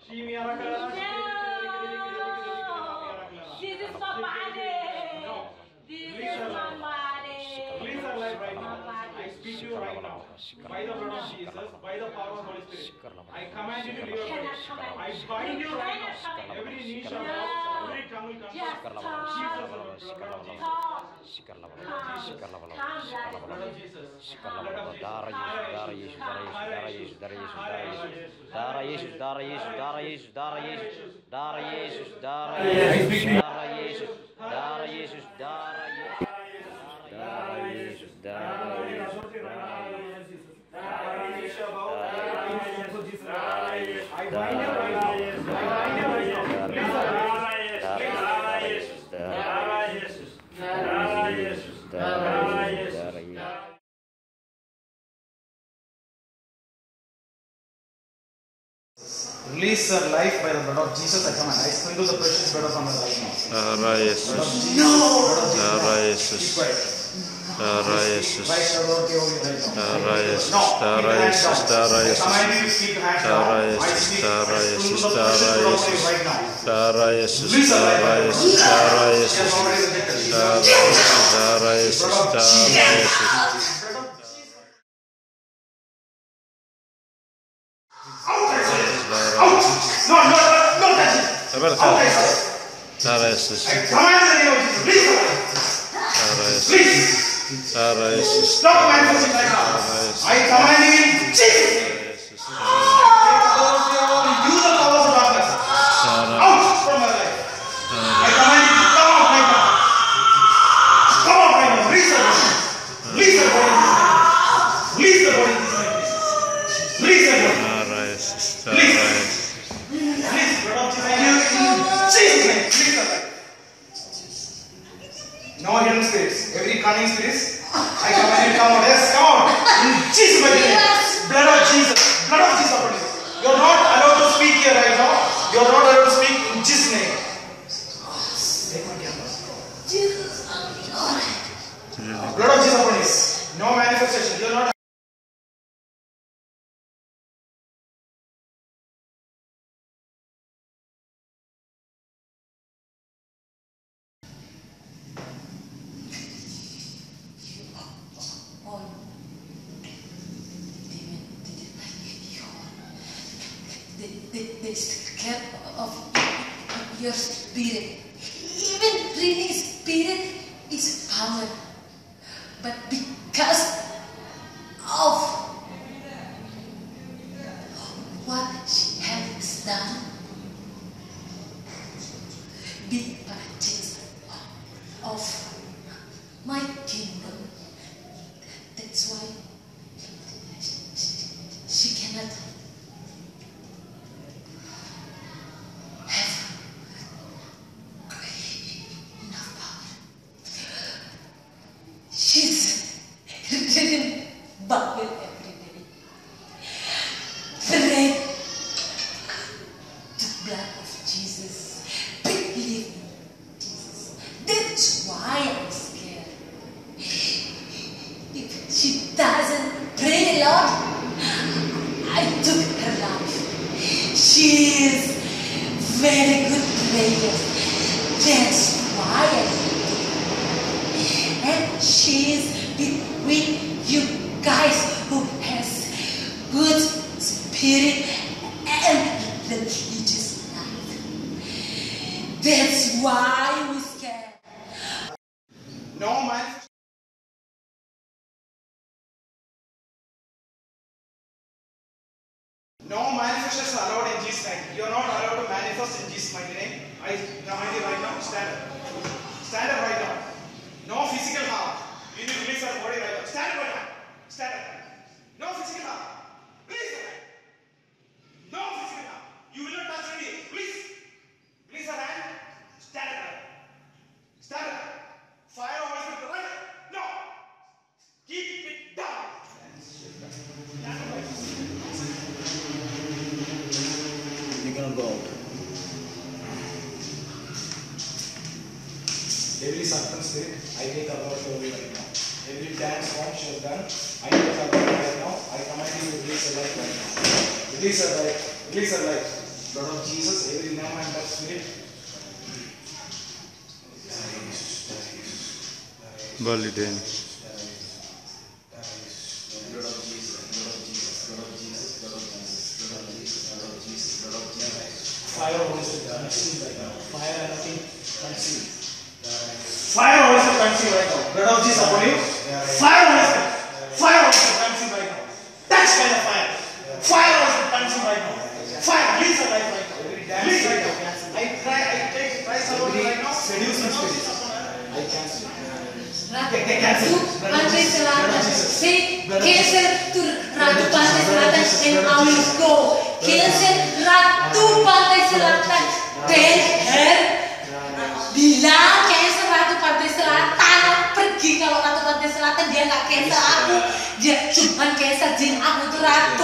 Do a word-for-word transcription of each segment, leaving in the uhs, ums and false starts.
This is my body. This is my body. Release her life right now. I speak to you right now. By the blood of Jesus, by the power of Holy Spirit. I command you to leave your body. I bind you right now. Every knee shall bow, every tongue will confess. Jesus, the blood of Jesus. Blood of Jesus. Darah Yesus, darah Yesus, darah Yesus, darah Yesus, darah Yesus, darah Yesus, darah Yesus, darah Yesus, darah Yesus, darah Yesus, darah Yesus, darah Yesus, Release her life by the blood of Jesus. I command. I sprinkle the precious blood upon her right now. Darah Yesus. Darah Yesus. Darah Yesus. Darah Yesus. Darah Yesus. Darah Yesus. Darah Yesus. Darah Yesus. Darah Yesus. Darah Yesus. Darah Yesus. Darah Yesus. Darah Yesus. Darah Yesus. No, no, no, no, touch it. Darah Yesus. I command in the name of Jesus. Please. Darah Yesus. Stop manifesting right now. I command you in Jesus' name. You the powers of darkness. Out from my life. I command you to come out right now. Come out right now. Release the body. Release the body. Release the body. Release the body. Darah Yesus. Please. Please, blood of Jesus' name. Please the life. No hidden spirits. Every cunning spirits, I command you to come out. Yes, come out. In Jesus' name. Blood of Jesus. Blood of Jesus upon you. You are not allowed to speak here right now. You are not allowed to speak in Jesus' name. Blood of Jesus upon you. No manifestation. You are not. They, they scared of your spirit. Even breathing spirit is power. But because of what she has done, be partaker of my kingdom. That's why she cannot she's reading Bible every day. Pray the blood of Jesus. Believe in Jesus. That's why I'm scared. If she doesn't pray a lot, I took her life. She is very good prayer. That's why I and she is between you guys who has good spirit and religious life. That's why we scared. No man. No manifestations are allowed in Jesus' name. You are not allowed to manifest in Jesus' mighty name. I command you right now. Stand up. Stand up right now. No physical harm. You need to release our body right now. Stand up right now. Stand up. No physical harm. Release her hand. No physical harm. You will not touch any. Please. Release her hand. Stand up right now. Stand up. Fire over the right. No. Keep it down. Stand up right now. You cannot go out. Every serpent spirit, I take authority over you right now. Every dance form she has done, I take authority right now. I command you to release her life right now. Release her life. Release her life. Blood of Jesus, every name and that spirit. Bali den. Blood of Jesus, blood of Jesus, blood of Jesus, blood of Jesus, blood of Jesus, blood of Jesus, blood of Jesus. Fire Holy Spirit, consume right now. Fire anointing, consume. Fire Holy Spirit, consume right now. Blood of Jesus upon you. Fire Holy Spirit, fire Holy Spirit, consume right now. Touch by the fire. Fire Holy Spirit, consume right now. Fire, release the life right now. Release right now. I try, I take, try somebody right now. Seduce my spirit. I cancel. Ratu Pantai Selatan, say cancel to Ratu Pantai Selatan and I will go. Cancel Ratu Pantai Selatan, tell her bilang cancel Ratu Pantai Selatan, pergi kalau Ratu Pantai Selatan dia nggak cancel aku, dia cuma cancel jin aku tuh Ratu.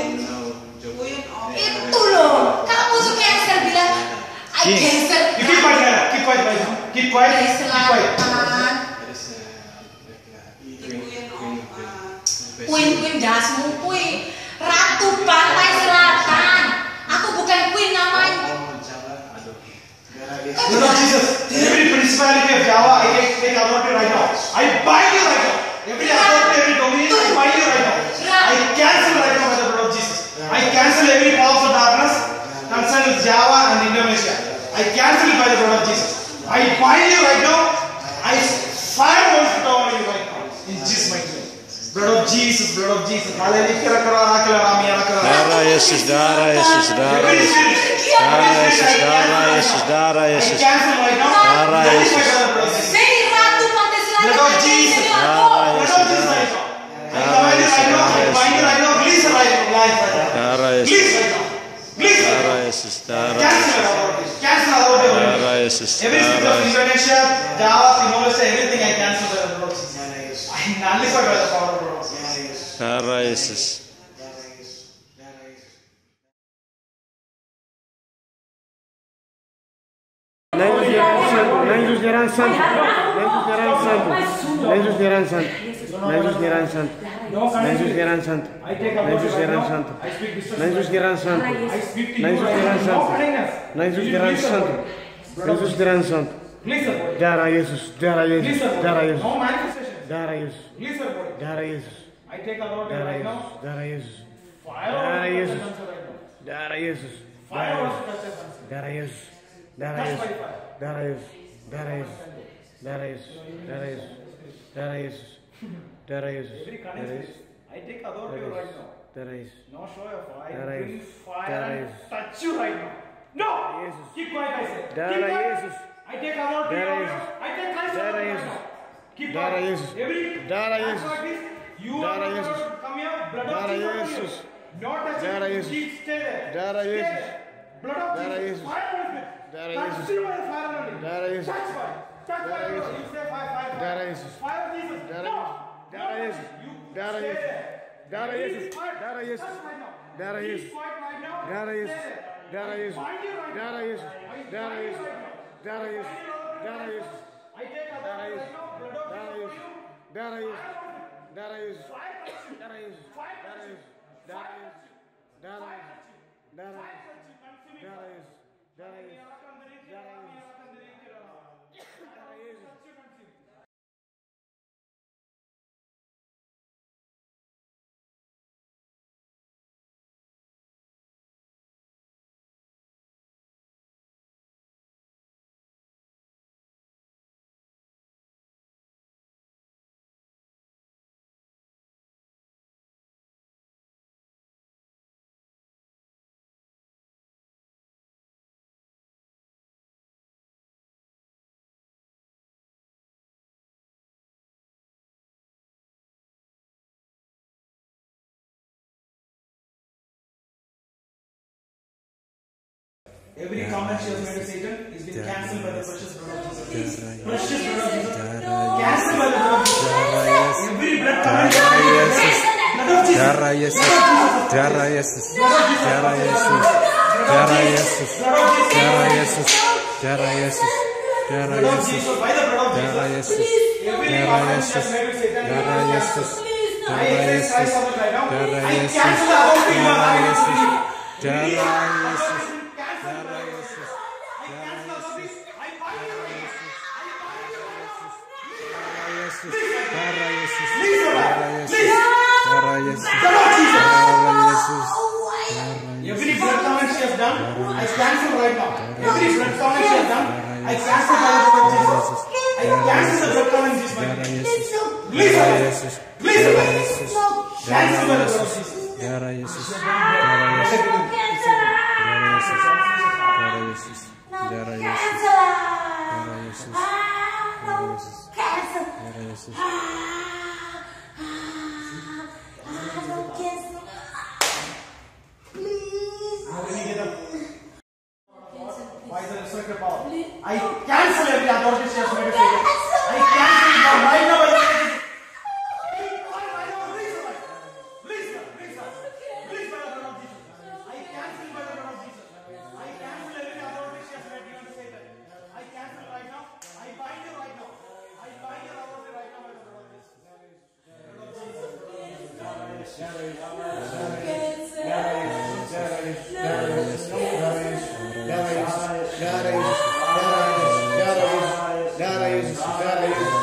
Itu loh, kamu tuh cancel bilang I cancel. Keep quiet, keep quiet, keep quiet, keep quiet. Queen, queen dasmu, queen Ratu Pantai Selatan. Aku bukan queen namanya. Blood of Jesus, every principality of Java, I take, take authority right now. I bind you right now. Every authority, every dominion, I bind you right now. I cancel right now by the blood of Jesus. I cancel every power of darkness concerned with Java and Indonesia. I cancel it by the blood of Jesus. I bind you right now. I fire Holy Spirit over you right now. In Jesus' mighty name. Blood of Jesus, blood of Jesus. Hallelujah. Darah Yesus, darah Yesus, darah Yesus. Darah Yesus, darah Yesus, darah Yesus. Darah Yesus. Say Ratu Pantai Selatan. Blood of Jesus. Darah Yesus, Darah Yesus. Release the life of life right now. darah Yesus. Please right now. Please right now. Darah Yesus, darah Cancel Yesus. it. Cancel out of Darah Yesus, every spirit darah of Yesus. Indonesia, Java, Indonesia, everything I cancel by the blood of Jesus. I nullify by the power of the blood of Jesus. Darah Yesus. Lenços de Santo, Lenços de Santo, Lenços de Santo, Lenços de Santo, Lenços de Santo, Lenços de Santo, Lenços de Santo, Lenços de Santo, Lenços de Santo, Lenços de Santo, Darah Yesus, Darah Yesus, Darah Yesus, No manifestation. Darah Yesus, Release your body. Darah Yesus, I take authority Darah right Yesus, now. Darah Yesus, Fire Darah over the Yesus, cancel right now. Darah Yesus, Fire over the cancel. Darah Yesus, Darah Touch Yesus, by fire. Darah Yesus, Darah Yesus, Darah Yesus, Darah Yesus, Darah Yesus, Darah Yesus, Every Darah connect, Yesus, I take authority right now. Darah Yesus. No show of fire. Darah I bring Yesus. fire Darah and Yesus. touch you right now. No! Yesus. Keep quiet, I say. Darah Keep quiet. Yesus. I take authority Darah over you. Yesus. I take Christ Darah authority right Yesus. now. Keep Darah quiet. Yesus. Every Darah act Yesus. like this, you Darah are Yesus. not come here. Blood of Darah Jesus upon Yesus. you. Not touch Darah it. Yesus. Keep stay there. Darah Stay Yesus. there. Blood of Darah Jesus. Yesus. Fire on it. Darah Touch Yesus. you by the fire on it. Darah Yesus. Touch fire. Touch Darah fire. Yesus. You say fire, fire, fire. Darah Yesus. Fire of Jesus. Darah No. Yesus. Darah No. Yesus. You Darah stay Yesus. there. Darah He Yesus. is quiet. Darah Yesus. Touch right now. Darah He is Yesus. quiet right now. Darah Stay Yesus. there. Darah I Yesus. bind you right now. Darah Yesus. I bind Darah you Yesus. right now. Darah Yesus. Darah Yesus. I take authority Darah right Yesus. now. Blood of Darah Jesus Yesus. for you. Darah Yesus. Darah Yesus. Fire touch you. Darah Yesus. Fire touch Darah you. Yesus. Darah Fire Yesus. touch you. Darah Fire Yesus. touch you. Darah Fire Yesus. touch you. Consuming Darah fire. Yesus. Darah Yesus. Every comment she has made to Satan is been cancelled by the precious blood of Jesus. Precious blood of Jesus. Cancelled by the blood of Jesus. Every blood comment she has made to Satan. Darah Yesus, darah Yesus, darah Yesus, darah Yesus, darah Yesus, darah Yesus, darah Yesus, By the blood of darah Jesus. Yesus, Every darah comment she Yesus, has made to Satan. darah Yesus, I darah exercise Yesus, Christ over right now. darah I Yesus, cancel the authority you are darah having Yesus, over me. darah Yesus, Yesus. Darah Yesus. Leave her Darah back. Yesus. Leave. Darah Yesus. The Lord Jesus. Darah Yesus. Every blood comment she has done, I cancel right now. Every blood comment she has done, I cancel by the blood of Jesus. I cancel the blood comment in Jesus' Darah name. Yesus. Release her Darah back. Yesus. Release her back. Yesus. Cancel by the blood of Jesus. Darah Yesus. Darah Yesus. Darah Yesus. Darah Yesus. Darah Yesus. Darah Yesus. Darah Yesus. Darah Yesus. How can you get up? By the resurrected power. I cancel every authority she has made. I cancel it now, right now. Darah Yesus, darah Yesus, darah Yesus, darah Yesus, darah Yesus.